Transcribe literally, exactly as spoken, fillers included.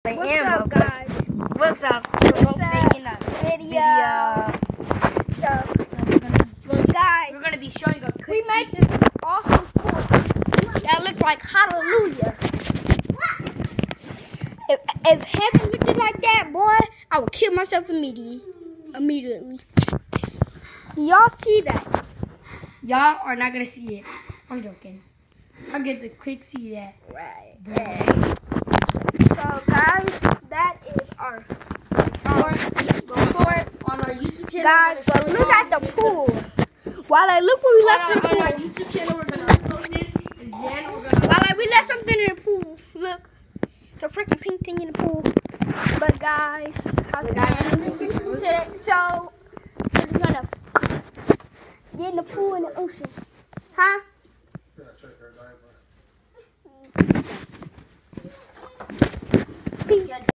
What's Ammo. up, guys? What's up? What's We're both up? making a Video. video. So, We're gonna, well, guys, we're gonna be showing a we cookie. made this awesome course that looks like hallelujah. If, if heaven looked like that, boy, I would kill myself immediately. Immediately. Y'all see that? Y'all are not gonna see it. I'm joking. I'll get the quick see that. Right. So, guys, that is our Um, report. on our YouTube channel. Guys, we're but gonna look show at the you- pool. While I look what we On left our, in the on our pool. YouTube channel, we're gonna upload this, and then we're gonna. While I, we left something in the pool. Look. It's a freaking pink thing in the pool. But guys, how's it going? So, we're just gonna get in the pool in the ocean. Huh? Peace.